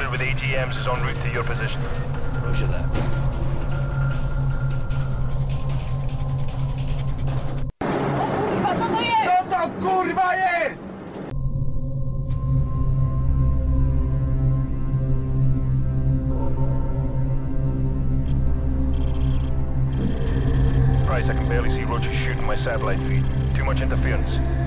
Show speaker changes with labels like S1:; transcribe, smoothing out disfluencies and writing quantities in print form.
S1: with AGMs is en route to your position.
S2: Roger that.
S3: Co to kurwa jest?!
S1: Price, I can barely see Roach shooting my satellite feed. Too much interference.